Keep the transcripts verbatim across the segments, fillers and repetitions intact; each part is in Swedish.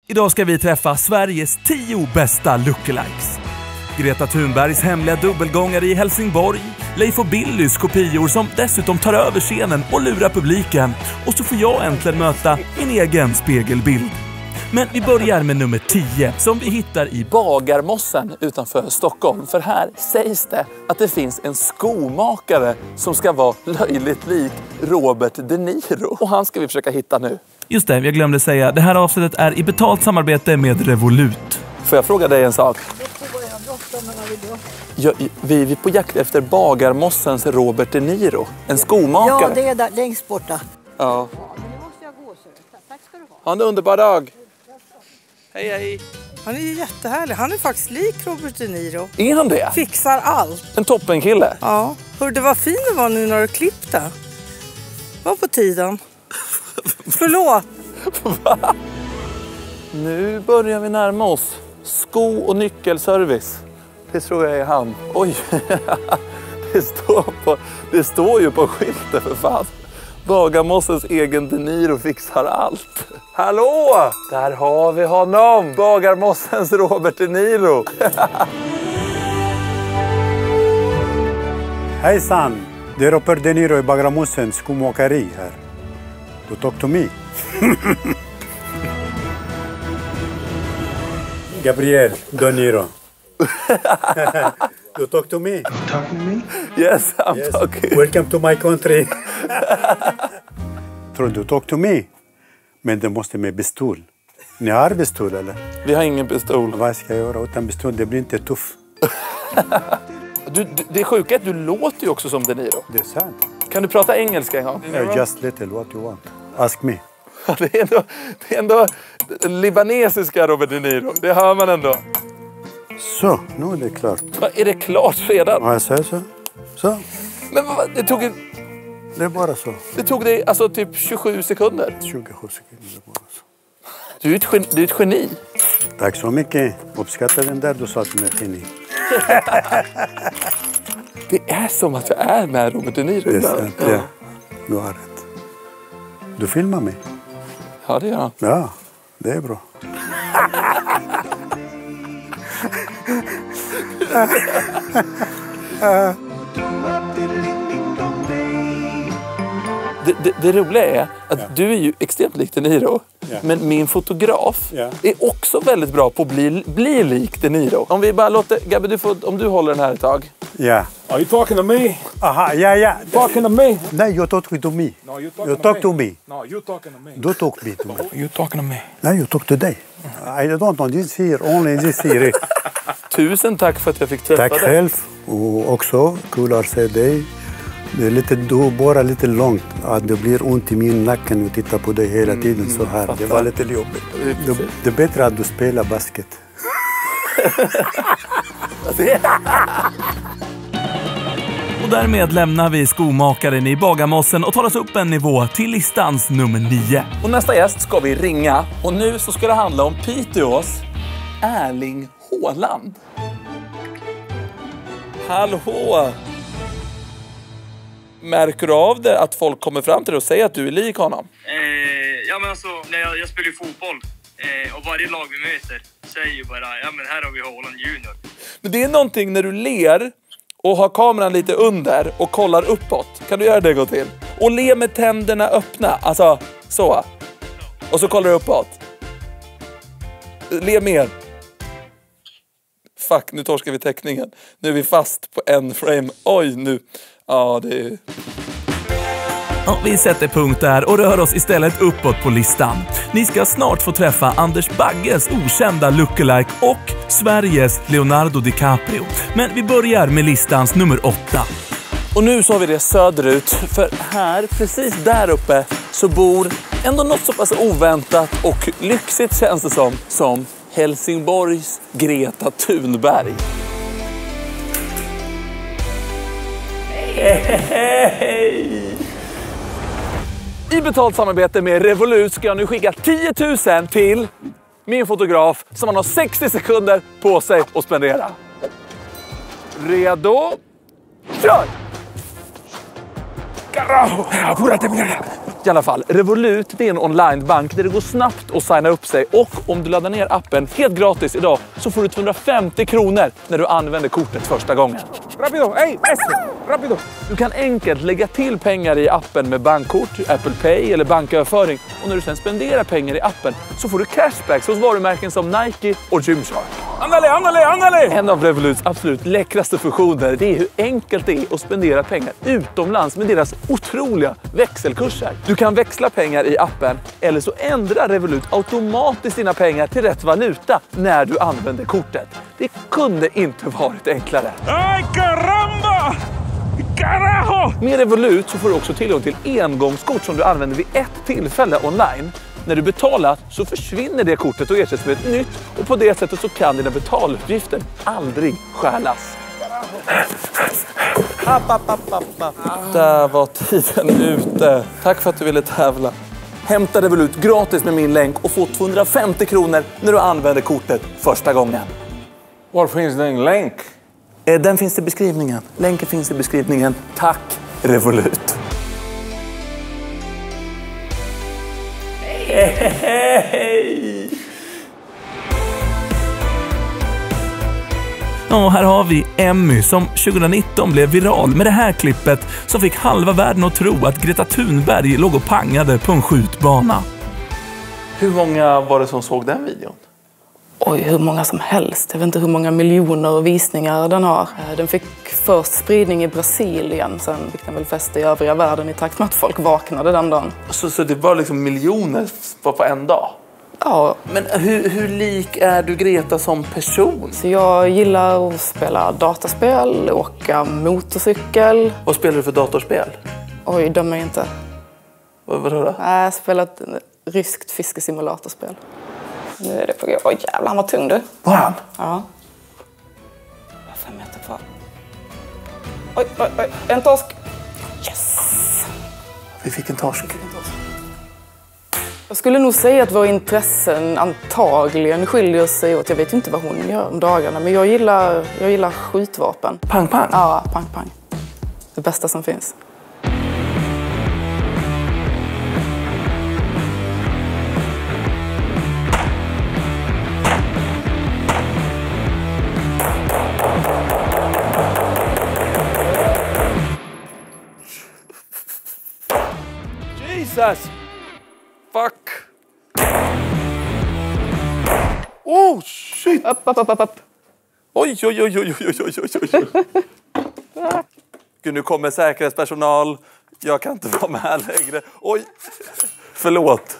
Idag ska vi träffa Sveriges tio bästa lookalikes. Greta Thunbergs hemliga dubbelgångare i Helsingborg, Leif och Billys kopior som dessutom tar över scenen och lurar publiken. Och så får jag äntligen möta min egen spegelbild. Men vi börjar med nummer tio som vi hittar i Bagarmossen utanför Stockholm. För här sägs det att det finns en skomakare som ska vara löjligt lik Robert De Niro. Och han ska vi försöka hitta nu. Just det, jag glömde säga. Det här avsnittet är i betalt samarbete med Revolut. Får jag fråga dig en sak? Ja, vi är på jakt efter Bagarmossens Robert De Niro. En skomakare. Ja, det är där längst borta. Ja. Tack ska du ha. Ha en underbar dag. Hej, hej. Han är ju jättehärlig. Han är faktiskt lik Robert De Niro. Är han det? Fixar allt. En toppenkille. Ja. Hör det var fin det var nu när du klippte. Var på tiden. Förlåt. Va? Nu börjar vi närma oss. Sko- och nyckelservice. Det tror jag är han. Oj. det, står på, det står ju på skylten för fan. Bagarmossens egen De Niro fixar allt. Hallå! Där har vi honom! Bagarmossens Robert De Niro. Hejsan! Det är Robert De Niro i Bagarmossens skomakeri här. Du talk to me. Gabriel De Niro. You talk to me. You talking to me? Yes, I'm yes. talking. Welcome to my country. Tror du talk to me? Men det måste med pistol. Ni har pistol eller? Vi har ingen pistol. Vad ska jag göra utan pistol? Det blir inte tuff. du, du, det är sjukt att du låter ju också som De Niro. Det är sant. Kan du prata engelska en gång? Yeah, just little what you want. Ask me. det, är ändå, det är ändå libanesiska Robert De Niro. Det hör man ändå. Så, nu är det klart. Va, är det klart redan? Ja, jag säger så. Så. Men vad, det tog... Det är bara så. Det tog dig alltså typ tjugosju sekunder. tjugosju sekunder bara så. Du är ett geni. Du är ett geni. Tack så mycket. Uppskattar den där du sa till mig, geni. Det är som att jag är med Robert De Niro. Det är sant, ja. Du har rätt. Du filmar mig. Ja, det gör han. Ja, det är bra. Det, det, det roliga är att ja. du är ju extremt lik De Niro. Ja. Men min fotograf ja. är också väldigt bra på att bli, bli lik De Niro. Om vi bara låter... Gabby, du får, om du håller den här ett tag. Ja. Are you talking to me? Aha, ja, ja. Talking to me? Nej, you talk to me. No, you talking you to talk me. to me. No, you talking to me. Du talk me to me. You talking to me. Nej, you talk to dig. I don't know, this here, only this here. Tusen tack för att jag fick träffa dig. Tack själv. Och också, kul att se dig. Det är lite, du bara lite långt. Att det blir ont i min nacken och titta på dig hela tiden mm, så här. Fattar. Det var lite jobbigt. Det, det är bättre att du spelar basket. Och därmed lämnar vi skomakaren i Bagarmossen och tar oss upp en nivå till listans nummer nio. Och nästa gäst ska vi ringa. Och nu så ska det handla om Piteås Erling Haaland. Hallå! Märker du av det att folk kommer fram till dig och säger att du är lik honom? Eh, ja men alltså, när jag, jag spelar ju fotboll eh, och varje lag vi möter säger ju bara, ja men här har vi Haaland junior. Men det är någonting när du ler och har kameran lite under och kollar uppåt. Kan du göra det gå till? Och le med tänderna öppna, alltså så. Och så kollar du uppåt. Le mer. Fuck, nu torskar vi teckningen. Nu är vi fast på en frame. Oj, nu. Ja, det är... Ja, vi sätter punkt där och rör oss istället uppåt på listan. Ni ska snart få träffa Anders Bagges okända lookalike och Sveriges Leonardo DiCaprio. Men vi börjar med listans nummer åtta. Och nu så har vi det söderut, för här, precis där uppe, så bor ändå något så pass oväntat och lyxigt känns det som, som Helsingborgs Greta Thunberg. Hej! I betalt samarbete med Revolut ska jag nu skicka tio tusen till min fotograf som han har sextio sekunder på sig att spendera. Redo? Kör! Carajo! Apúrate, mira. I alla fall, Revolut det är en onlinebank där det går snabbt att signa upp sig. Och om du laddar ner appen helt gratis idag så får du tvåhundrafemtio kronor när du använder kortet första gången. Rapido, hey, Messi, rapido. Du kan enkelt lägga till pengar i appen med bankkort, Apple Pay eller banköverföring. Och när du sen spenderar pengar i appen så får du cashbacks hos varumärken som Nike och Gymshark. Ándale, ándale, ándale. En av Revoluts absolut läckraste funktioner det är hur enkelt det är att spendera pengar utomlands med deras otroliga växelkurser. Du kan växla pengar i appen eller så ändrar Revolut automatiskt dina pengar till rätt valuta när du använder kortet. Det kunde inte varit enklare. Ay, caramba! Carajo! Med Revolut så får du också tillgång till engångskort som du använder vid ett tillfälle online. När du betalar så försvinner det kortet och ersätts med ett nytt och på det sättet så kan dina betaluppgifter aldrig stjälas. Där var tiden ute. Tack för att du ville tävla. Hämta Revolut gratis med min länk och få tvåhundrafemtio kronor när du använder kortet första gången. Var finns den länk? Den finns i beskrivningen. Länken finns i beskrivningen. Tack Revolut. Hej! Ja, här har vi Emmy som tjugonitton blev viral med det här klippet som fick halva världen att tro att Greta Thunberg låg och pangade på en skjutbana. Hur många var det som såg den videon? Oj, hur många som helst. Jag vet inte hur många miljoner visningar den har. Den fick först spridning i Brasilien, sen fick den väl fäste i övriga världen i takt med att folk vaknade den dagen. Så, så det var liksom miljoner på, på en dag? Ja. Men hur, hur lik är du Greta som person? Så jag gillar att spela dataspel, åka motorcykel. Vad spelar du för datorspel? Oj, dömer jag inte. Vad, vadå då? Nej, jag spelar ett ryskt fiskesimulatorspel. Nu är det på gång. Oj, jävlar, han var tung du. Var han? Ja. Fem meter kvar. Oj, oj, oj. En torsk. Yes! Vi fick en torsk. Jag skulle nog säga att våra intressen antagligen skiljer sig åt. Jag vet inte vad hon gör om dagarna, men jag gillar, jag gillar skjutvapen. Pang, pang? Ja, pang, pang. Det bästa som finns. Jesus! Fuck! Oh, shit! Upp, upp, upp, upp, upp. Oj, oj, oj, oj, oj, oj, oj, oj. Gud, nu kommer säkerhetspersonal. Jag kan inte vara med här längre. Oj! Förlåt.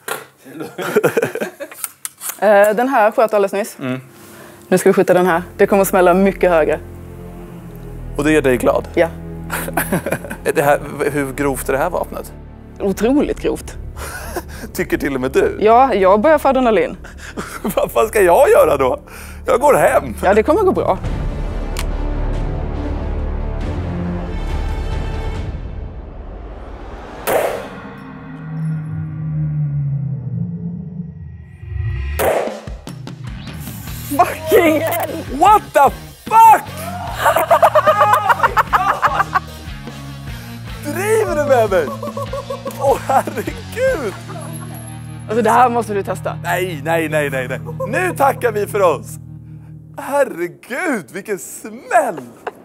Den här sköt alldeles nyss. Mm. Nu ska vi skjuta den här. Det kommer att smälla mycket högre. Och det gör dig glad? Ja. Det här, hur grovt är det här vapnet? Otroligt grovt. Tycker till och med du? Ja, jag börjar få adrenalin. Vad fan ska jag göra då? Jag går hem. Ja, det kommer gå bra. Fucking hell! What the fuck? Driver du med mig? Åh, oh, herregud! Alltså, det här måste du testa. Nej, nej, nej, nej, nej. Nu tackar vi för oss. Herregud, vilken smäll!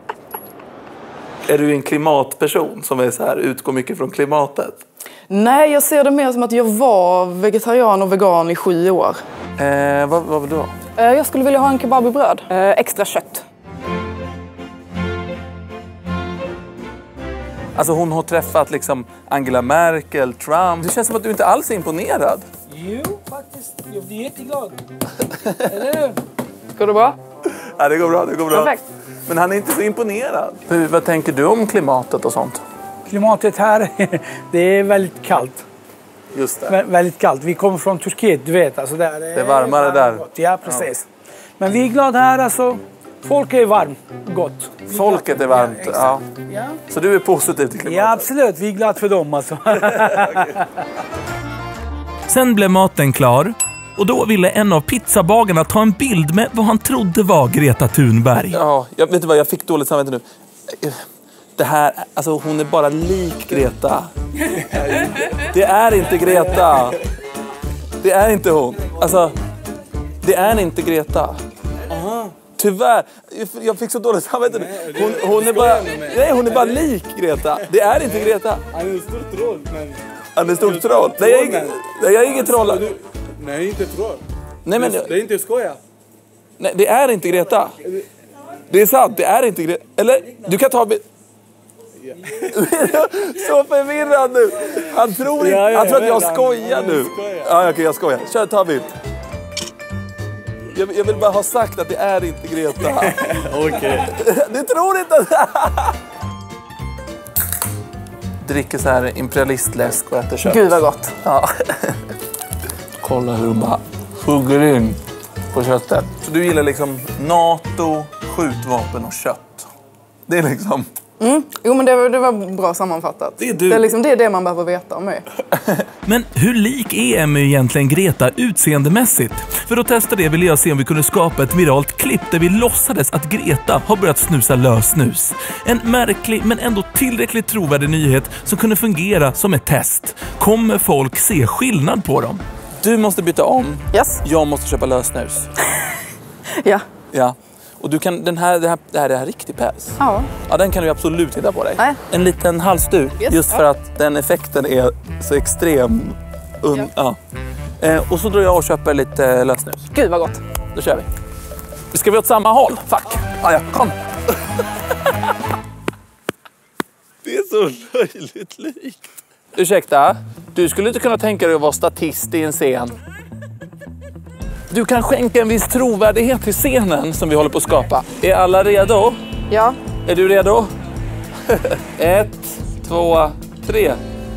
Är du en klimatperson som är så här, utgår mycket från klimatet? Nej, jag ser det mer som att jag var vegetarian och vegan i sju år. Eh, vad, vad då? Eh, jag skulle vilja ha en kebab i bröd. Eh, extra kött. Alltså hon har träffat liksom Angela Merkel, Trump. Det känns som att du inte alls är imponerad. Jo, faktiskt. Jag blir jätteglad. Eller hur? Går det bra? Ja, det går bra, det går bra. Perfekt. Men han är inte så imponerad. Hur, vad tänker du om klimatet och sånt? Klimatet här, det är väldigt kallt. Just det. Vä väldigt kallt. Vi kommer från Turkiet, du vet. Alltså där det är varmare där. Ja, precis. Ja. Men vi är glada här, alltså. Folk är varmt, gott. Folket är varmt, ja. ja. ja. Så du är positiv till klimatet? Ja, absolut. Vi är glada för dem, alltså. Sen blev maten klar. Och då ville en av pizzabagarna ta en bild med vad han trodde var Greta Thunberg. Ja, jag vet inte vad, jag fick dåligt samvete nu. Det här, alltså hon är bara lik Greta. Det är inte Greta. Det är inte hon. Alltså, det är inte Greta. Tyvärr. Jag fick så dåligt samvete. Hon, hon är bara, nej, hon är bara lik Greta. Det är inte Greta. Han är en stor troll, men... Han är en stor troll. Nej, jag är ingen, jag är ingen troll. Nej, inte troll. Nej, men... Det är inte skoja. Nej, det är inte Greta. Det är sant, det är inte Greta. Eller, du kan ta... Så förvirrad nu. Han tror inte, ja, ja, han tror att jag han, skojar han, nu. skojar. Ja, okej, okay, jag skojar. Kör, ta bild. Jag, jag vill bara ha sagt att det är inte Greta. Okej. Okay. Du tror inte att... Dricker så här imperialistläsk och äter kött. Gud vad gott. Ja. Kolla hur hon bara hugger in på köttet. Så du gillar liksom NATO, skjutvapen och kött. Det är liksom... Mm. Jo, men det var, det var bra sammanfattat. Det är du. Det är, liksom, det är det man behöver veta om mig. Men hur lik är Emmy egentligen Greta utseendemässigt? För att testa det ville jag se om vi kunde skapa ett viralt klipp där vi låtsades att Greta har börjat snusa lösnus. En märklig men ändå tillräckligt trovärdig nyhet som kunde fungera som ett test. Kommer folk se skillnad på dem? Du måste byta om. Yes. Jag måste köpa lösnus. Ja. Ja. Och du kan, den här, det här, det här är riktig päls. Ja. Ja, den kan du absolut hitta på dig. Nej. En liten halsduk. Yes. Just för att den effekten är så extrem. Un, ja. Ja. Eh, och så drar jag och köper lite lösnus. Gud vad gott. Då kör vi. Ska vi åt samma håll? Fuck. Ah, ja, kom. Det är så löjligt likt. Ursäkta, du skulle inte kunna tänka dig att vara statist i en scen. Du kan skänka en viss trovärdighet till scenen som vi håller på att skapa. Är alla redo? Ja. Är du redo? Ett, två, tre.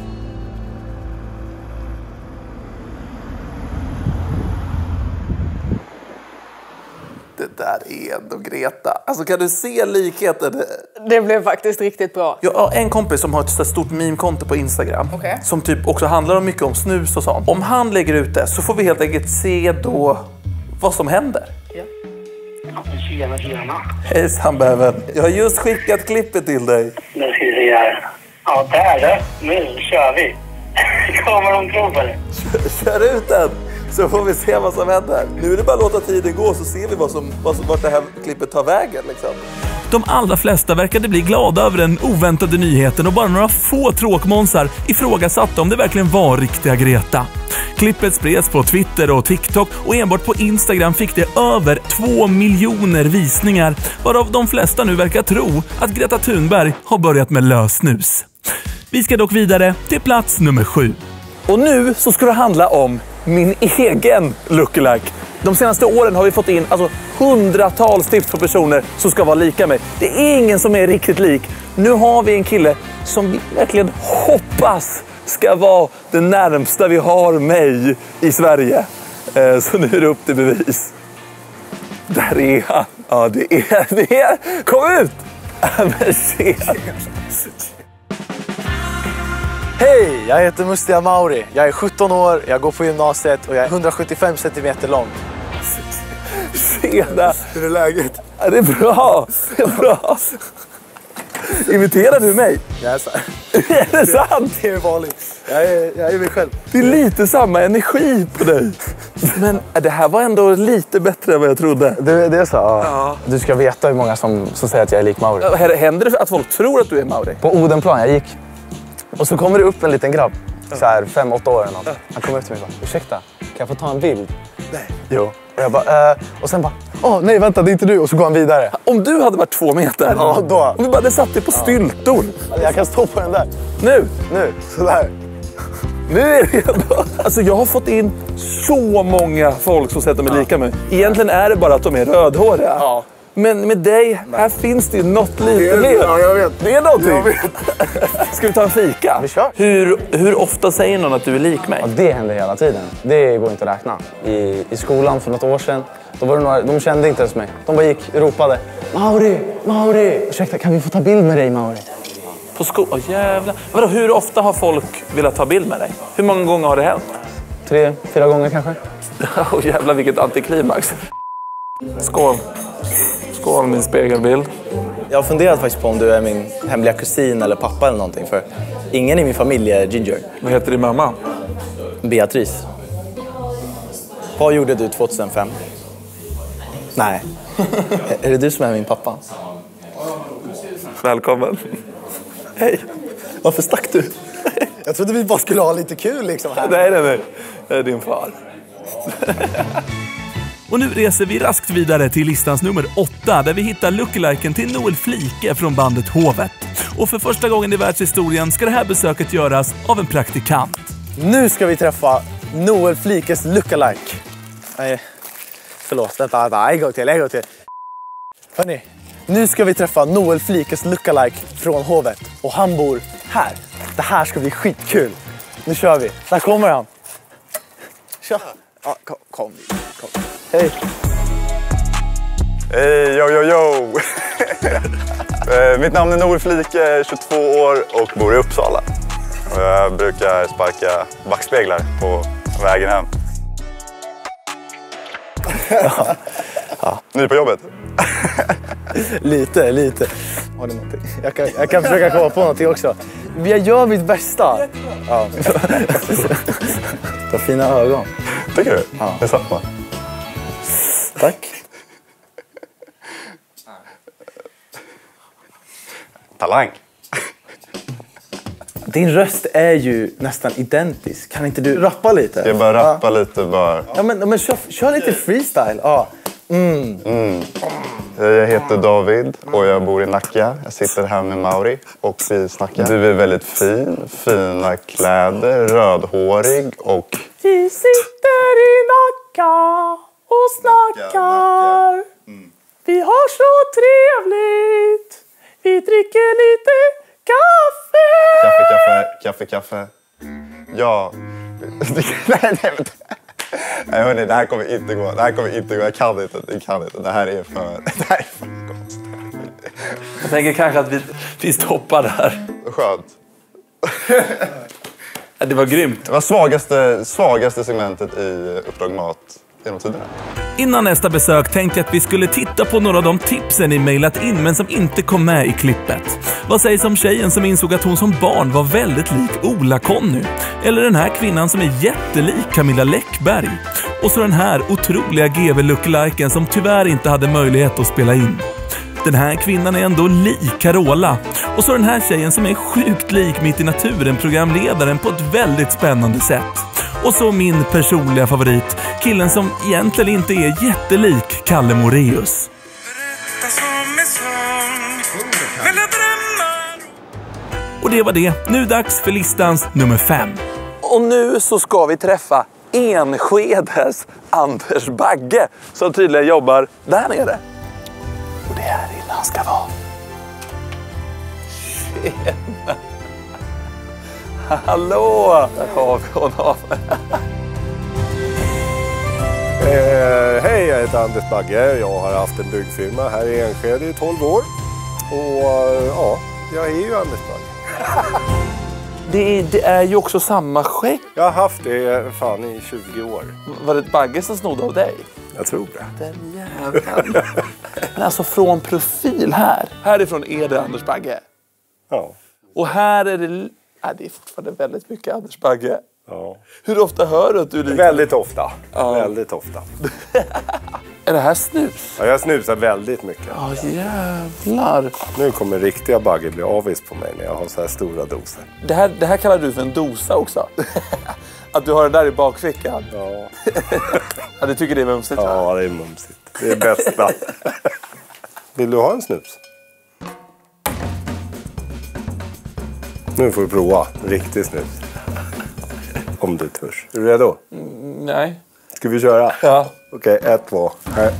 Det där är ändå Greta. Alltså kan du se likheten? Det blev faktiskt riktigt bra. Jag har en kompis som har ett så stort meme-konto på Instagram. Okay. Som typ också handlar om mycket om snus och sånt. Om han lägger ut det så får vi helt enkelt se då vad som händer. Ja. Tjena, tjena. Hejsan bäven. Jag har just skickat klippet till dig. Nu ska vi se här. Ja, där det. Nu kör vi. Kommer de tro på det? Kör ut den, så får vi se vad som händer. Nu är det bara att låta tiden gå, så ser vi vad som, vad som, vart det här klippet tar vägen. Liksom. De allra flesta verkade bli glada över den oväntade nyheten och bara några få tråkmånsar ifrågasatte om det verkligen var riktiga Greta. Klippet spreds på Twitter och TikTok och enbart på Instagram fick det över två miljoner visningar, varav de flesta nu verkar tro att Greta Thunberg har börjat med lösnus. Vi ska dock vidare till plats nummer sju. Och nu så ska det handla om min egen lookalike. De senaste åren har vi fått in alltså hundratals tips på personer som ska vara lika mig. Det är ingen som är riktigt lik. Nu har vi en kille som vi verkligen hoppas ska vara det närmsta vi har mig i Sverige. Så nu är det upp till bevis. Där är han. Ja, det är det. Är. Kom ut! Men se. Hej, jag heter Mustiga Mauri. Jag är sjutton år, jag går på gymnasiet och jag är hundrasjuttiofem centimeter lång. Tjena! Hur är läget? Ja, det är bra. Det är bra. Imiterar du mig? Jag är så här. Är det sant? Det är vanligt. Jag är, jag är mig själv. Det är lite samma energi på dig. Men det här var ändå lite bättre än vad jag trodde. Det, det är så? Ja. Ja. Du ska veta hur många som, som säger att jag är lik Mauri. Händer det att folk tror att du är Mauri? På Odenplan, jag gick. Och så kommer det upp en liten grabb. Så här fem, åtta år eller något. Han kommer upp till mig och bara, ursäkta, kan jag få ta en bild? Nej. Jo. Och jag bara, eh, och sen bara, åh nej vänta, det är inte du. Och så går han vidare. Om du hade varit två meter, ja, då. Om vi bara hade satt dig på styltor. Jag kan stå på den där. Nu? Nu, sådär. Nu är det redo. Alltså jag har fått in så många folk som sätter mig lika med. Egentligen är det bara att de är rödhåriga. Ja. Men med dig, här finns det ju något lite mer. Ja, jag vet. Det är någonting. Jag vet. Ska vi ta en fika? Vi kör. Hur, hur ofta säger någon att du är lik mig? Ja, det händer hela tiden. Det går inte att räkna. I, i skolan för något år sedan, då var det några, de kände inte ens mig. De bara gick och ropade, Mauri, Mauri. Ursäkta, kan vi få ta bild med dig, Mauri? På skolan? Åh, jävlar. Vadå, hur ofta har folk velat ta bild med dig? Hur många gånger har det hänt? Tre, fyra gånger kanske. Åh, jävlar vilket antiklimax. Skål. Skål, min spegelbild. Jag har funderat faktiskt på om du är min hemliga kusin eller pappa eller någonting. För ingen i min familj är ginger. Vad heter din mamma? Beatrice. Vad gjorde du tjugohundrafem? Nej. Är det du som är min pappa? Välkommen. Hej. Varför stack du? Jag trodde vi bara skulle ha lite kul liksom här. Nej, nej, nej. Det är din far. Och nu reser vi raskt vidare till listans nummer åtta där vi hittar lookaliken till Noel Flike från bandet Hovet. Och för första gången i världshistorien ska det här besöket göras av en praktikant. Nu ska vi träffa Noel Flikes lookalike. Nej, förlåt. Vänta, vänta. En gång till, en gång till. Hörrni, nu ska vi träffa Noel Flikes lookalike från Hovet. Och han bor här. Det här ska bli skitkul. Nu kör vi. Där kommer han. Tja. Ja, kom, kom. kom. Hej. Hej, yo, yo, yo. Mitt namn är Noel Flike, tjugotvå år och bor i Uppsala. Och jag brukar sparka backspeglar på vägen hem. Ja. Ja. Ny på jobbet? Lite, lite. Har du någonting? Jag kan, jag kan försöka komma på någonting också. Jag gör mitt bästa. Ja. Du har fina ögon. Tycker du? Ja. Det är samma. Tack. Talang. Din röst är ju nästan identisk. Kan inte du rappa lite? Jag bara rappa ja. lite bara. Ja, men, men kör, kör lite freestyle. Ja. Mm. Mm. Jag heter David och jag bor i Nacka. Jag sitter här med Mauri och vi snackar. Du är väldigt fin, fina kläder, rödhårig och... Vi sitter i Nacka och snackar. Mm. Vi har så trevligt. Vi dricker lite kaffe. Kaffe, kaffe, kaffe, kaffe. Ja. nej, nej, nej. Nej, hörni, det här kommer inte gå. Det här kommer inte gå. Jag kan inte. Jag kan inte. Det här är för... Det här är för konstigt. Jag tänker kanske att vi, vi stoppar där. Skönt. Det var grymt. Det var svagaste, svagaste segmentet i Uppdrag Mat genom tiderna. Innan nästa besök tänkte jag att vi skulle titta på några av de tipsen ni mejlat in men som inte kom med i klippet. Vad sägs om tjejen som insåg att hon som barn var väldigt lik Ola-Conny? Eller den här kvinnan som är jättelik Camilla Läckberg? Och så den här otroliga G V-lookaliken som tyvärr inte hade möjlighet att spela in. Den här kvinnan är ändå lik Carola. Och så den här tjejen som är sjukt lik Mitt i naturen, programledaren på ett väldigt spännande sätt. Och så min personliga favorit, killen som egentligen inte är jättelik Kalle Moreus. Och det var det. Nu dags för listans nummer fem. Och nu så ska vi träffa Enskedes Anders Bagge som tydligen jobbar där nere. Och det är här inne han ska vara. Tjena! Hallå! Där har vi honom. eh, hej, jag heter Anders Bagge. Jag har haft en byggfirma här i Enskede i tolv år. Och ja, jag är ju Anders Bagge. Det är, det är ju också samma skägg. Jag har haft det fan i tjugo år. Var det ett Bagge som snodde av dig? Jag tror det. Den jäveln. Men alltså från profil här. Härifrån är det Anders Bagge. Ja. Och här är det... Nej, det är fortfarande väldigt mycket Anders Bagge. Ja. Hur ofta hör du att du är lika? Väldigt ofta. Ja. Väldigt ofta. Är det här snus? Ja, jag snusar väldigt mycket. Ja, jävlar. Nu kommer riktiga Bagge bli avis på mig när jag har så här stora doser. Det här, det här kallar du för en dosa också. Att du har det där i bakfickan. Ja. Ja, du tycker det är mumsigt? Ja, va? det är mumsigt. Det är bästa. Vill du ha en snus? Nu får du prova. Riktig snus. Om du törs. Är du redo? Mm, nej. Ska vi köra? Ja. Okej, okay, ett, två. Här.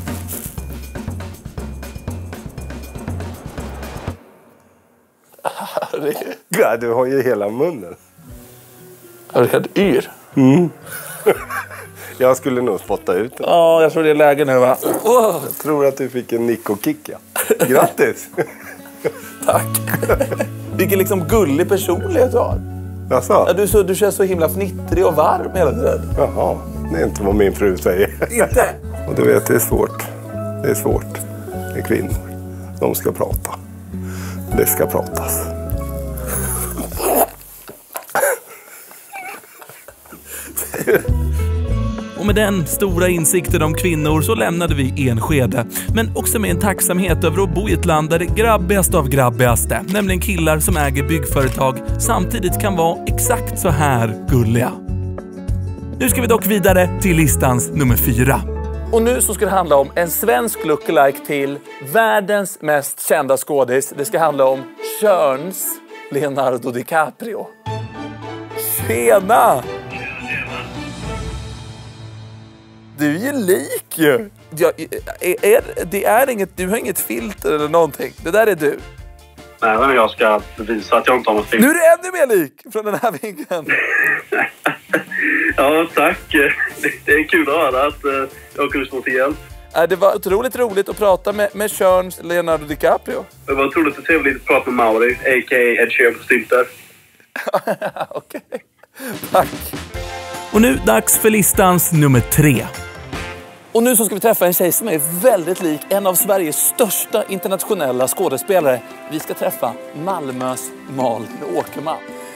Ja, du har ju hela munnen. Är du helt yr? Mm. Jag skulle nog spotta ut den. Ja, jag tror det är läge nu, va? Oh. Jag tror att du fick en nick och kick, ja. Grattis! Tack. Vilken liksom gullig personlighet du har. Jaså? Ja, du, så, du känns så himla fnittrig och varm hela tiden. Jaha, det är inte vad min fru säger. Inte? Och du vet, det är svårt. Det är svårt. Det med kvinnor. De ska prata. Det ska pratas. Och med den stora insikten om kvinnor så lämnade vi Enskede. Men också med en tacksamhet över att bo i ett land där det grabbigast av grabbigaste, nämligen killar som äger byggföretag, samtidigt kan vara exakt så här gulliga. Nu ska vi dock vidare till listans nummer fyra. Och nu så ska det handla om en svensk lookalike till världens mest kända skådis. Det ska handla om Tjörns Leonardo DiCaprio. Tjena! Du är ju lik ju. Ja, är, är, det är inget, du har inget filter eller någonting. Det där är du. Nej, men jag ska visa att jag inte har något filter. Nu är du ännu mer lik från den här vinkeln. Ja, tack. Det, det är kul att höra att uh, jag kunde stå till hjälp. Det var otroligt roligt att prata med, med Tjörns Leonardo DiCaprio. Det var otroligt och trevligt att prata med Mauri, a k a. Ed Sheeran på Stilter. Okej, tack. Och nu dags för listans nummer tre. Och nu så ska vi träffa en tjej som är väldigt lik en av Sveriges största internationella skådespelare. Vi ska träffa Malmös Malin Åkerman.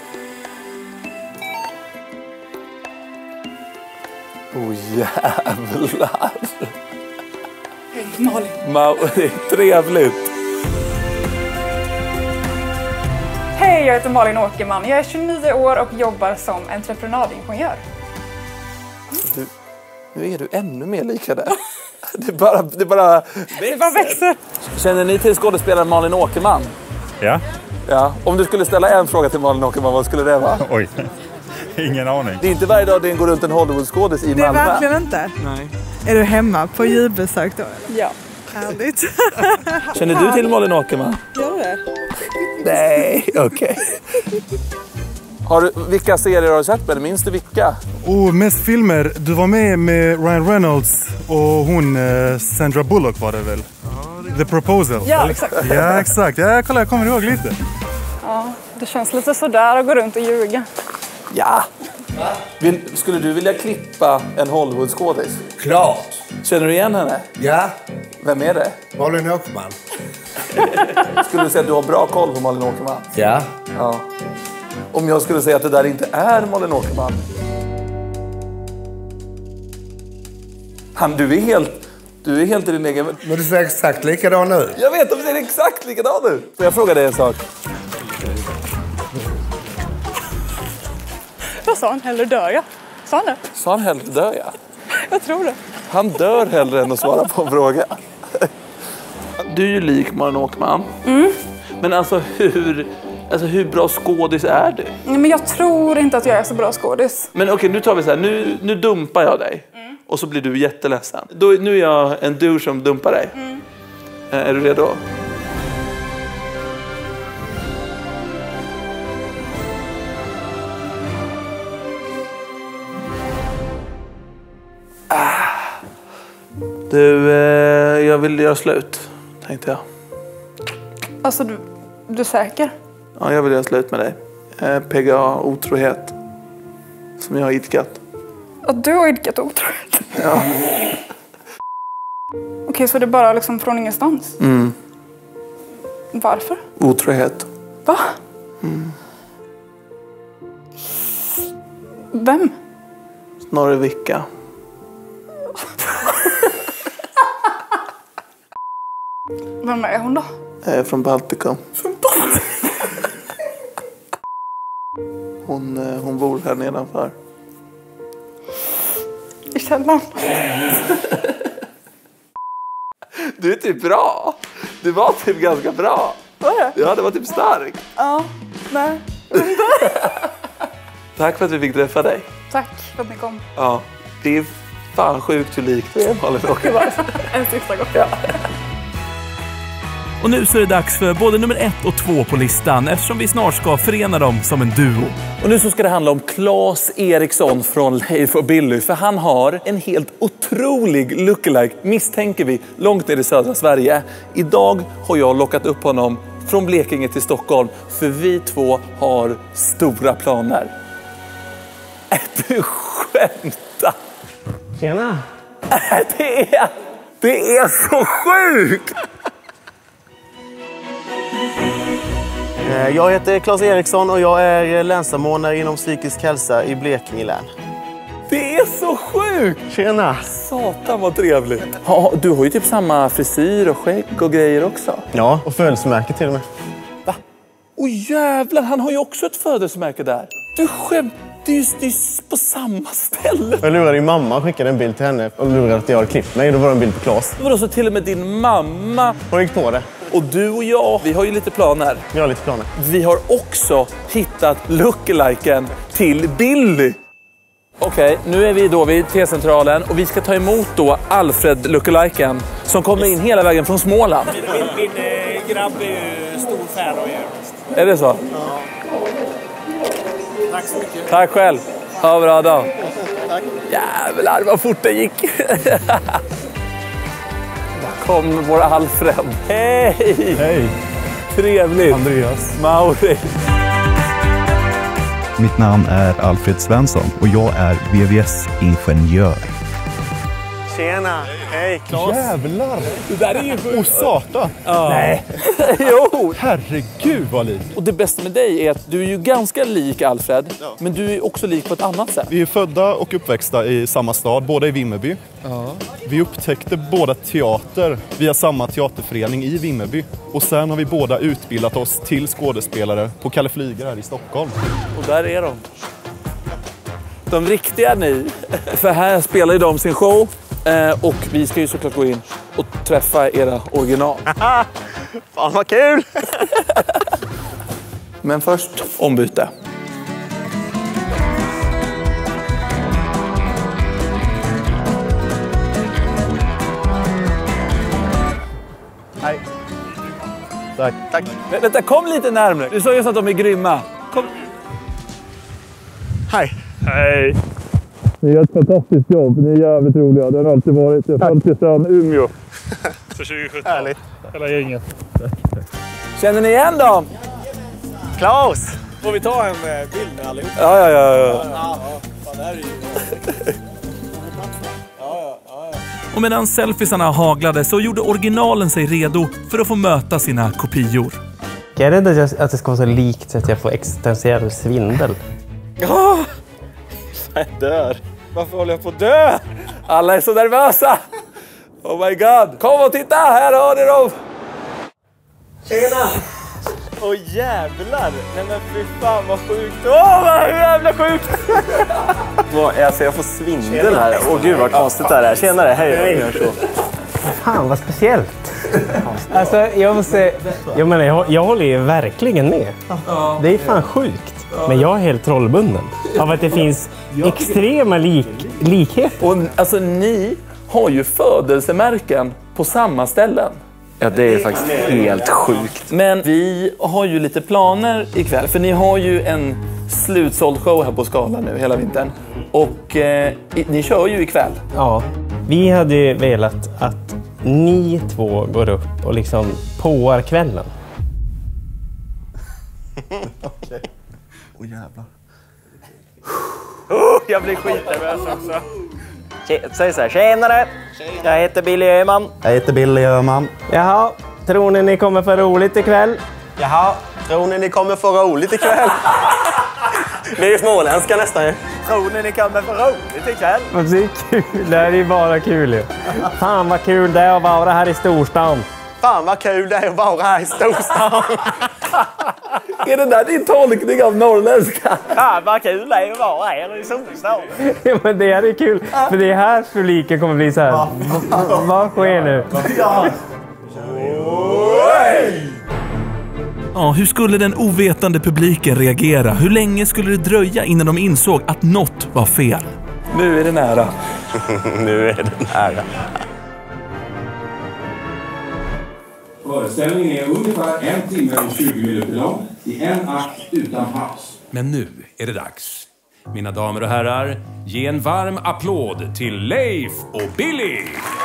Åh jävlar. Hej Malin. Ma- det är trevligt. Hej, jag heter Malin Åkerman. Jag är tjugonio år och jobbar som entreprenadingenjör. Du, nu är du ännu mer lika där. Det bara, det bara växer. Det bara växer. Känner ni till skådespelaren Malin Åkerman? Ja. Ja. Om du skulle ställa en fråga till Malin Åkerman, vad skulle det vara? Oj, ingen aning. Det är inte varje dag det går runt en Hollywoodskådis i Malmö. Det är verkligen inte. Nej. Är du hemma på julbesök då? Ja. Härligt. Känner du till Malin Åkerman? Gör det? Nej, okej. Okay. Har du, vilka serier har du sett med? Minns du vilka? Oh, mest filmer. Du var med med Ryan Reynolds och hon uh, Sandra Bullock var det väl? The Proposal. Ja, exakt. Ja, exakt. Ja, kolla, jag kommer ihåg lite. Ja, det känns lite sådär att gå runt och ljuga. Ja. Vill, skulle du vilja klippa en Hollywoodskådis? Klart. Känner du igen henne? Ja. Vem är det? Malin Åkerman. Skulle du säga att du har bra koll på Malin Åkerman? Ja. Ja. Om jag skulle säga att det där inte är Malin Åkerman. Han, du är helt, du är helt i din egen... Men du ser exakt likadan nu. Jag vet, de ser exakt likadan nu. Får jag fråga dig en sak? Vad sa han? Hellre dör jag. Sa han det? Sa han hellre dör jag? Jag tror det. Han dör hellre än att svara på en fråga. Du är ju lik Malin Åkerman. Mm. Men alltså hur, alltså hur bra skådis är du? Nej, men jag tror inte att jag är så bra skådis. Men okej, nu tar vi så här. Nu, nu dumpar jag dig. Mm. Och så blir du jätteledsen. Då, nu är jag en du som dumpar dig. Mm. Är du redo? Ah. Du, eh, jag vill göra slut, tänkte jag. Alltså, du, du är säker? Ja, jag vill göra slut med dig. Eh, P G A, otrohet. Som jag har idkat. Att du har idkat otrohet? Ja. Okej, så det är bara liksom från ingenstans? Mm. Varför? Otrohet. Va? Mm. Vem? Snorre Vicka. Vem är hon då? Eh, från Baltikum. Från Baltikum? Hon, eh, hon bor här nedanför. I källaren. Du är typ bra. Du var typ ganska bra. Var det? Ja, det var typ starkt. Ja, nej. Tack för att vi fick träffa dig. Tack för att ni kom. Ja, det är fan sjukt hur likt du är, Malin Åkerman. En sista gång. Ja. Och nu så är det dags för både nummer ett och två på listan, eftersom vi snart ska förena dem som en duo. Och nu så ska det handla om Claes Eriksson från Leif och Billy. För han har en helt otrolig lookalike, misstänker vi, långt ner i södra Sverige. Idag har jag lockat upp honom från Blekinge till Stockholm. För vi två har stora planer. Är du skämta? Tjena! Det är, det är så sjukt! Jag heter Claes Eriksson och jag är länssamordnare inom psykisk hälsa i Blekinge län. Det är så sjukt! Tjena! Satan vad trevligt. Ja, du har ju typ samma frisyr och skägg och grejer också. Ja, och födelsemärke till och med. Va? Åh jävlar, han har ju också ett födelsemärke där. Du skämt, det är just, det är på samma ställe. Jag lurade din mamma och skickade en bild till henne och lurade att jag hade klippt mig. Då var det en bild på Claes. Det var så till och med din mamma. Hon gick på det. Och du och jag, vi har ju lite planer. Vi har lite planer. Vi har också hittat lookaliken till Billy. Okej, okay, nu är vi då vid T-centralen och vi ska ta emot då Alfred lookaliken som kommer in hela vägen från Småland. Min, min, min äh, grabb är ju stor fan av er. Är det så? Ja. Tack så mycket. Tack själv. Ha bra dag. Tack. Jävlar vad fort det gick. Där kom vår Alfred. Hej! Hej! Trevligt. Andreas. Mauri. Mitt namn är Alfred Svensson och jag är V V S-ingenjör. Tjena! Hej, Claes! Jävlar! Det där är ju sjukt. Och satan! Ja. Nej! Jo! Herregud vad lik! Och det bästa med dig är att du är ju ganska lik Alfred, ja. Men du är också lik på ett annat sätt. Vi är födda och uppväxta i samma stad, båda i Vimmerby. Ja. Vi upptäckte båda teater via samma teaterförening i Vimmerby. Och sen har vi båda utbildat oss till skådespelare på Kalle Flyger här i Stockholm. Och där är de. De riktiga ni. För här spelar ju de sin show. Och vi ska ju såklart gå in och träffa era original. Fan vad kul! Men först ombyte. Hej. Tack. Tack. Vänta, kom lite närmare. Du sa just att de är grymma. Kom. Hej. Hej. Ni gör ett fantastiskt jobb. Ni är jävligt roliga. Det har alltid varit. Jag följt till sedan Umeå. För tjugo sjutton. Härligt. Hela gänget. Känner ni igen dem? Claes! Får vi ta en bild med allihop? Ja, ja, ja. ja. ja, ja. Fan, det här är ju... ja, ja, ja. Och medan selfiesarna haglade så gjorde originalen sig redo för att få möta sina kopior. Jag är rädd att, att det ska vara så likt så att jag får existentiell svindel. Ja! Jag dör. Varför håller jag på att dö? Alla är så nervösa. Oh my god. Kom och titta, här har ni dem. Tjena! Åh oh, jävlar. Nej men fy fan vad sjukt. Åh oh, vad jävla sjukt. Alltså jag får svindel här. Åh oh, gud vad konstigt det här är. Tjenare, hej. hej. Fan vad speciellt. Alltså jag måste... Jag menar, jag, jag håller ju verkligen med. Det är fan sjukt. Men jag är helt trollbunden av att det finns extrema lik, likheter. Och alltså ni har ju födelsemärken på samma ställen. Ja, det är faktiskt helt sjukt. Men vi har ju lite planer ikväll. För ni har ju en slutsåld show här på Skala nu hela vintern. Och eh, ni kör ju ikväll. Ja, vi hade ju velat att ni två går upp och liksom påar kvällen. Okej. Okay. Åh oh, jävlar. Oh, jag blir skitnervös också. Säg så här, tjenare. Jag heter Billy Öhman. Jag heter Billy Öhman. Jaha, tror ni ni kommer få roligt ikväll? Jaha, tror ni ni kommer få roligt ikväll? Vi är ju småländska nästan ju. Tror ni ni kommer få roligt ikväll? Men det är kul, det är ju bara kul ju. Fan vad kul det är att vara här i storstan. Fan vad kul det är att vara här i storstan. Är det där din tolkning av norrländska? Ja, vad kul det är att vara här i storstan. Ja, men det är kul. För det är här publiken kommer bli så här. Va, vad sker nu? Ja. Ja, hur skulle den ovetande publiken reagera? Hur länge skulle det dröja innan de insåg att något var fel? Nu är det nära. Nu är det nära. Föreställningen är ungefär en timme och tjugo minuter lång i en akt utan paus. Men nu är det dags. Mina damer och herrar, ge en varm applåd till Leif och Billy!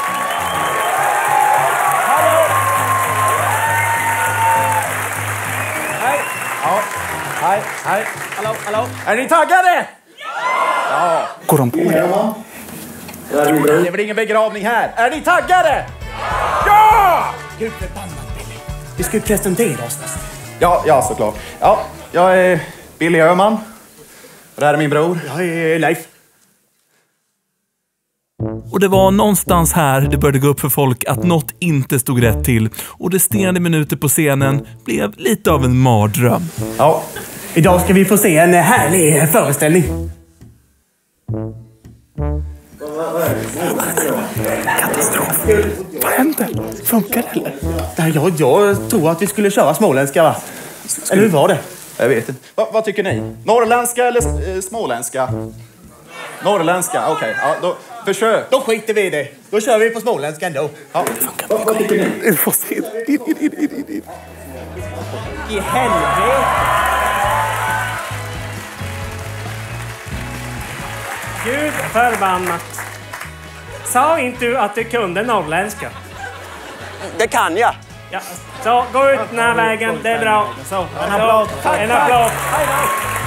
Hej! Ja, hej, hej. Hallå, hallå. Är ni taggade? Ja! Går de på det? Det är väl ingen begravning här. Är ni taggade? Ja! Gud förbannat Billy. Vi ska ju presentera oss nästan. Ja, ja såklart. Ja, jag är Billy Öhman. Och det här är min bror. Jag är Leif. Och det var någonstans här det började gå upp för folk att något inte stod rätt till. Och resterande minuter på scenen blev lite av en mardröm. Ja, idag ska vi få se en härlig föreställning. Katastrof. Vad hände? Funkar det eller? Nej, jag, jag tror att vi skulle köra småländska, va? Eller hur var det? Jag vet inte. Va, vad tycker ni? Norrländska eller eh, småländska? Norrländska, okej. Okay. Ja, då försök. Då skiter vi i det. Då kör vi på småländska ändå. Ja. Vad, vad tycker ni? Du får se. I helvete! Gud förbannat. Sa inte du att du kunde norrländska? Det kan jag. Ja, så gå ut den här vägen. Det är bra. Så, en applåd. En applåd. Hej då.